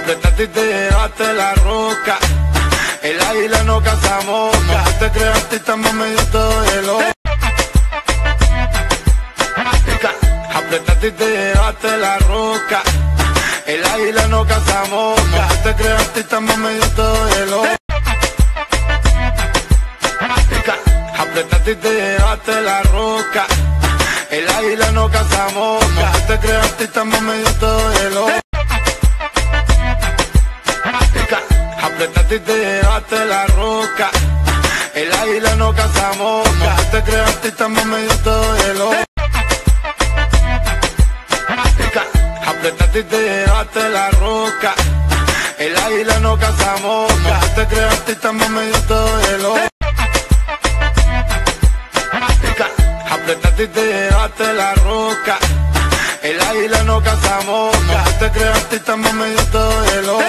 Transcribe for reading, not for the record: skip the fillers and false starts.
apretaste y te llevaste la roca. El águila no caza mosca. Te creas artista, mami, yo te doy el ojo. Apretaste y te llevaste la roca. El águila no caza mosca. Te creas artista, mami, yo te doy el ojo. Apretaste y te llevaste la roca. El águila no caza mosca. Te creas artista, mami, yo te doy el ojo. Apretaste y te llevaste la roca. El águila no caza mosca. Te creas artista, mami, yo te doy el ojo. Apretaste y te llevaste la roca. El águila no caza mosca. Te creas artista, mami, yo te doy el ojo. Apretaste y te llevaste la roca. El águila no caza mosca. Te creas artista, mami, yo te doy el ojo.